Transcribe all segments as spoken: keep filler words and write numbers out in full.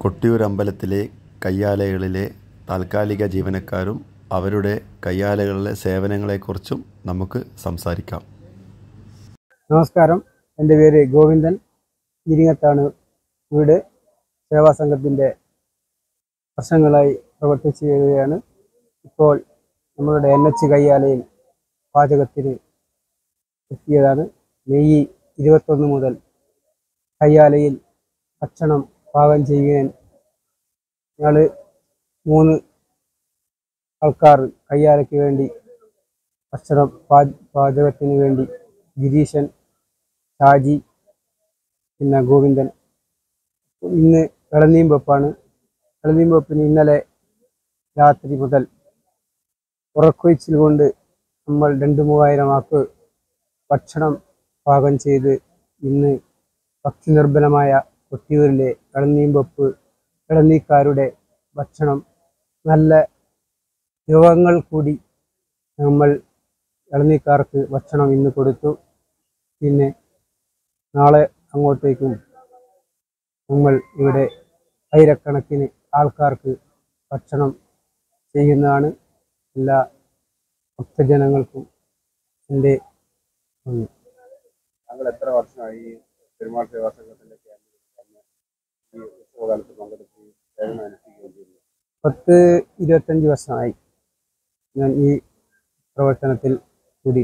കൊട്ടിയൂർ അമ്പലത്തിലെ കയ്യാലകളിലെ താൽക്കാലിക ജീവനക്കാരും അവരുടെ കയ്യാലകളിലെ സേവനങ്ങളെക്കുറിച്ചും നമുക്ക് സംസാരിക്കാം. നമസ്കാരം, എൻ്റെ പേര് ഗോവിന്ദൻ. ഇരിങ്ങത്താണ് വീട്. സേവാ സംഘത്തിൻ്റെ വർഷങ്ങളായി പ്രവർത്തിച്ചു വരികയാണ്. ഇപ്പോൾ നമ്മളുടെ എൻ എച്ച് കയ്യാലയിൽ പാചകത്തിന് എത്തിയതാണ്. മെയ് ഇരുപത്തൊന്ന് മുതൽ കയ്യാലയിൽ ഭക്ഷണം പാകം ചെയ്യാൻ ഞങ്ങൾ മൂന്ന് ആൾക്കാർ കയ്യാലയ്ക്ക് വേണ്ടി ഭക്ഷണം പാ പാചകത്തിന് വേണ്ടി ഗിരീശൻ, ഷാജി, പിന്നെ ഗോവിന്ദൻ. ഇന്ന് ഇളനീം വെപ്പാണ്. ഇളനീം വെപ്പിന് ഇന്നലെ രാത്രി മുതൽ ഉറക്കൊഴിച്ചിൽ കൊണ്ട് നമ്മൾ രണ്ട് മൂവായിരം ആൾക്ക് ഭക്ഷണം പാകം ചെയ്ത് ഇന്ന് ഭക്തി നിർഭരമായ കൊട്ടിയൂരിലെ ഇളനീം വെപ്പ് ഇളനീക്കാരുടെ ഭക്ഷണം നല്ല രോഗങ്ങൾ കൂടി നമ്മൾ ഇളനീക്കാർക്ക് ഭക്ഷണം ഇന്ന് കൊടുത്തു. പിന്നെ നാളെ അങ്ങോട്ടേക്കും നമ്മൾ ഇവിടെ ആയിരക്കണക്കിന് ആൾക്കാർക്ക് ഭക്ഷണം ചെയ്യുന്നതാണ്. എല്ലാ ഭക്തജനങ്ങൾക്കും എൻ്റെ നന്ദി. താങ്കൾ എത്ര വർഷമായി പെരുമാൾ സേവാ സംഘത്തിൻ്റെ ഈ ഉത്സവകാലത്ത് പങ്കെടുത്ത് സേവനം അനുഷ്ഠിക്കുകയും ചെയ്യുന്നു? പത്ത് ഇരുപത്തഞ്ച് വർഷമായി ഞാൻ ഈ പ്രവർത്തനത്തിൽ കൂടി.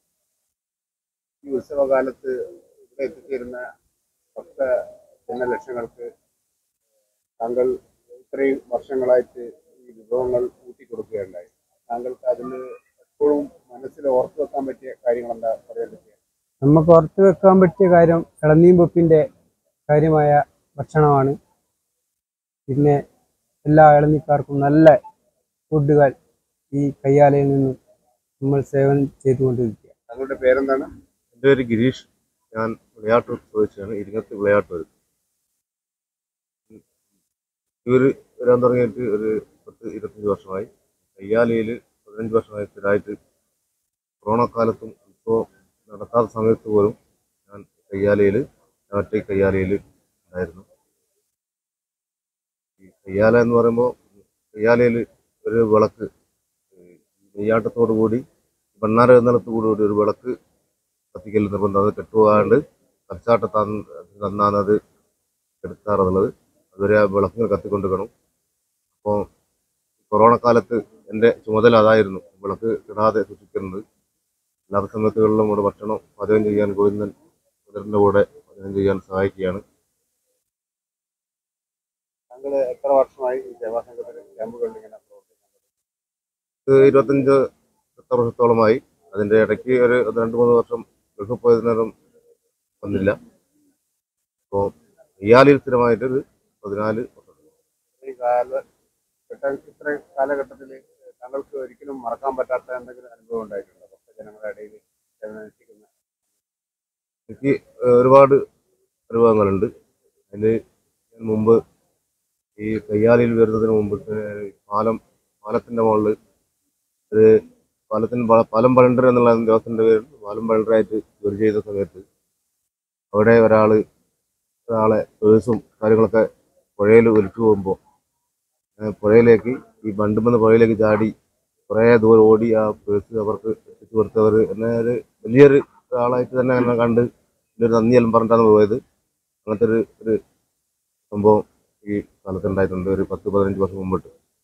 ഈ ഉത്സവകാലത്ത് ഇവിടെ എത്തിച്ചേരുന്ന ഭക്ത ജനലക്ഷങ്ങൾക്ക് താങ്കൾ ഇത്രയും വർഷങ്ങളായിട്ട് ഈ വിഭവങ്ങൾ ഊട്ടിക്കൊടുക്കുകയുണ്ടായി. താങ്കൾക്ക് അതിന് എപ്പോഴും മനസ്സിൽ ഓർത്തു വെക്കാൻ പറ്റിയ കാര്യങ്ങൾ എന്താ പറയാൻ പറ്റിയ? നമുക്ക് ഓർത്തു വെക്കാൻ പറ്റിയ കാര്യം ഇളനീം വെപ്പിൻ്റെ കാര്യമായ ഭക്ഷണമാണ്. പിന്നെ എല്ലാ ഇളനീക്കാർക്കും നല്ല ഫുഡുകൾ ഈ കയ്യാലയിൽ നിന്നും നമ്മൾ സേവനം ചെയ്തുകൊണ്ടിരിക്കുക. താങ്കളുടെ പേരെന്താണ്? എൻ്റെ പേര് ഗിരീഷ്. ഞാൻ വിളയാട്ടൂർ ചോദിച്ചാണ്, ഇരിങ്ങത്ത് വിളയാട്ടൂർ. ഇവർ വരാൻ തുടങ്ങിയിട്ട് ഒരു പത്ത് ഇരുപത്തഞ്ച് വർഷമായി. കയ്യാലയിൽ പതിനഞ്ച് വർഷമായി സ്ഥിരമായിട്ട് കൊറോണ കാലത്തും ഇപ്പോൾ നടക്കാത്ത സമയത്ത് പോലും ഞാൻ കയ്യാലയിൽ മറ്റേ കയ്യാലയിൽ ഉണ്ടായിരുന്നു. ഈ കയ്യാല എന്ന് പറയുമ്പോൾ കയ്യാലയിൽ ഒരു വിളക്ക് നെയ്യാട്ടത്തോടു കൂടി ഭണ്ണാര എന്നുള്ളത്ത് കൂടി ഒരു വിളക്ക് കത്തിക്കൽ നിർബന്ധം. അത് കെട്ടുപോകാണ്ട് കച്ചാട്ട തന്നാണ് അത് എടുക്കാറുള്ളത്. അതുവരെ ആ വിളക്കുകൾ കത്തിക്കൊണ്ടിരിക്കണം. അപ്പോൾ കൊറോണ കാലത്ത് എൻ്റെ ചുമതല അതായിരുന്നു, വിളക്ക് ഇടാതെ സൂക്ഷിക്കുന്നത്. എല്ലാ സമയത്തുകളിലും ഇവിടെ ഭക്ഷണം പാചകം ചെയ്യാൻ ഗോവിന്ദൻ അതിൻ്റെ കൂടെ പാചകം ചെയ്യാൻ സഹായിക്കുകയാണ്. താങ്കൾ എത്ര വർഷമായി ഈ സേവാ സംഘത്തിൽ ക്യാമ്പുകളിൽ ഇങ്ങനെ പ്രവർത്തിക്കുന്നത്? ഇരുപത്തഞ്ച് എത്ര വർഷത്തോളമായി. അതിൻ്റെ ഇടയ്ക്ക് ഒരു രണ്ട് മൂന്ന് വർഷം ഗൾഫിൽ പോയതിനേരം വന്നില്ല. അപ്പോൾ കയ്യാലയിൽ സ്ഥിരമായിട്ടൊരു പതിനാല് വർഷം. ഈ കാലഘട്ട ഇത്രയും കാലഘട്ടത്തിൽ താങ്കൾക്ക് ഒരിക്കലും മറക്കാൻ പറ്റാത്ത എന്തെങ്കിലും അനുഭവം ഉണ്ടായിട്ടുണ്ടോ ഭക്തജനങ്ങളുടെ ഇടയിൽ സേവനം അനുഷ്ഠിക്കുന്ന? എനിക്ക് ഒരുപാട് അനുഭവങ്ങളുണ്ട്. അതിൽ മുമ്പ് ഈ കയ്യാലയിൽ വരുന്നതിന് മുമ്പ് പാലം പാലത്തിൻ്റെ മുകളിൽ ഒരു പാലത്തിന് പാലം പഴണ്ടർ എന്നുള്ള ദിവസത്തിൻ്റെ പേരിൽ പാലം പഴണ്ടറായിട്ട് ജോലി ചെയ്ത സമയത്ത് അവിടെ ഒരാൾ ഒരാളെ പേഴ്സും കാര്യങ്ങളൊക്കെ പുഴയിൽ ഒലിച്ചു പോകുമ്പോൾ പുഴയിലേക്ക് ഈ ബണ്ടുമെന്ന് പുഴയിലേക്ക് ചാടി കുറേ ദൂരം ഓടി ആ പേഴ്സ് അവർക്ക് എത്തിച്ചു കൊടുത്തവർ എന്നെ ഒരു വലിയൊരു ഒരാളായിട്ട് തന്നെ എന്നെ കണ്ട് ഒരു നന്ദിയെല്ലാം പറഞ്ഞിട്ടാണ് പോയത്. അങ്ങനത്തെ ഒരു ഒരു സംഭവം ഈ കാലത്തുണ്ടായിട്ടുണ്ട്, ഒരു പത്ത് പതിനഞ്ച് വർഷം മുമ്പോട്ട്.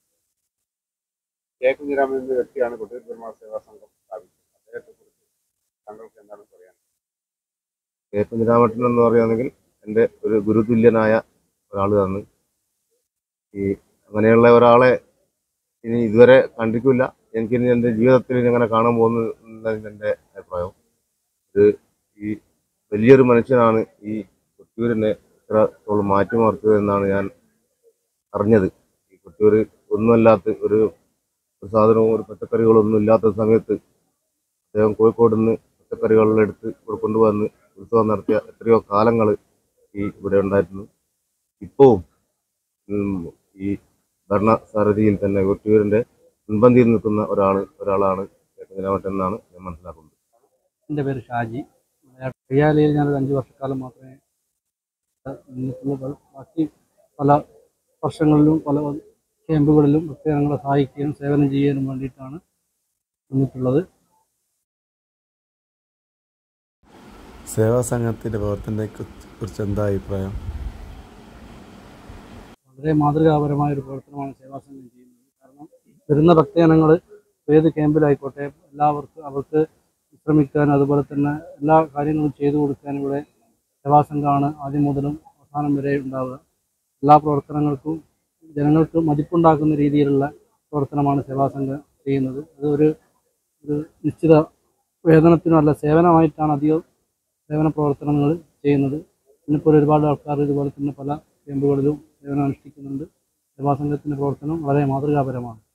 കെ കുഞ്ഞിരാമൻ എന്ന വ്യക്തിയാണ് കൊട്ടിയൂർ പെരുമാൾ സേവാ സംഘം സ്ഥാപിച്ചത്. അദ്ദേഹത്തെ കുറിച്ച് താങ്കൾക്ക് എന്താണ് പറയാൻ? കെ കുഞ്ഞിരാമൻ എന്ന് പറയുകയാണെങ്കിൽ എൻ്റെ ഒരു ഗുരുതുല്യനായ ഒരാൾ തന്നെ. ഈ അങ്ങനെയുള്ള ഒരാളെ ഇനി ഇതുവരെ കണ്ടിട്ടില്ല. എനിക്കിനി എൻ്റെ ജീവിതത്തിൽ ഇനി അങ്ങനെ കാണാൻ പോകുന്നതാണ് എൻ്റെ അഭിപ്രായം. ഒരു ഈ വലിയൊരു മനുഷ്യനാണ് ഈ കൊട്ടിയൂരിനെ ഇത്രത്തോളം മാറ്റിമറിച്ചത് എന്നാണ് ഞാൻ അറിഞ്ഞത്. ഈ കൊട്ടിയൂർ ഒന്നുമല്ലാത്ത ഒരു ഒരു സാധനവും ഒരു പച്ചക്കറികളൊന്നും ഇല്ലാത്ത സമയത്ത് അദ്ദേഹം കോഴിക്കോട് നിന്ന് പച്ചക്കറികളെടുത്ത് ഇവിടെ കൊണ്ടുവന്ന് ഉത്സവം നടത്തിയ എത്രയോ കാലങ്ങൾ ഈ ഇവിടെ ഉണ്ടായിരുന്നു. ഇപ്പോഴും ഈ ഭരണസാരഥിയിൽ തന്നെ കൊട്ടിയൂരിൻ്റെ മുൻപന്തിയിൽ നിൽക്കുന്ന ഒരാൾ ഒരാളാണ് എന്നാണ് ഞാൻ മനസ്സിലാക്കുന്നത്. എൻ്റെ പേര് ഷാജി. കയ്യാലയിൽ ഞാനൊരു അഞ്ച് വർഷക്കാലം മാത്രമേ നിന്നിട്ടുള്ളൂ. ബാക്കി പല വർഷങ്ങളിലും പല ക്യാമ്പുകളിലും ഭക്തജനങ്ങളെ സഹായിക്കാനും സേവനം ചെയ്യാനും വേണ്ടിയിട്ടാണ് വന്നിട്ടുള്ളത്. സേവാ സംഘത്തിൻ്റെ പ്രവർത്തനത്തെ കുറിച്ച് എന്താ അഭിപ്രായം? വളരെ മാതൃകാപരമായ ഒരു പ്രവർത്തനമാണ് സേവാസംഘം ചെയ്യുന്നത്. കാരണം വരുന്ന ഭക്തജനങ്ങൾ ഏത് ക്യാമ്പിലായിക്കോട്ടെ എല്ലാവർക്കും അവർക്ക് വിശ്രമിക്കാൻ അതുപോലെ തന്നെ എല്ലാ കാര്യങ്ങളും ചെയ്തു കൊടുക്കാൻ ഇവിടെ സേവാസംഘമാണ് ആദ്യം മുതലും അവസാനം വരെ ഉണ്ടാവുക. എല്ലാ പ്രവർത്തനങ്ങൾക്കും ജനങ്ങൾക്ക് മതിപ്പുണ്ടാക്കുന്ന രീതിയിലുള്ള പ്രവർത്തനമാണ് സേവാസംഘം ചെയ്യുന്നത്. അത് ഒരു ഒരു നിശ്ചിത വേതനത്തിനോ അല്ല, സേവനമായിട്ടാണ് അധികം സേവന പ്രവർത്തനങ്ങൾ ചെയ്യുന്നത്. ഇന്നിപ്പോൾ ഒരുപാട് ആൾക്കാർ ഇതുപോലെ തന്നെ പല ക്യാമ്പുകളിലും സേവനം അനുഷ്ഠിക്കുന്നുണ്ട്. സേവാസംഘത്തിൻ്റെ പ്രവർത്തനം വളരെ മാതൃകാപരമാണ്.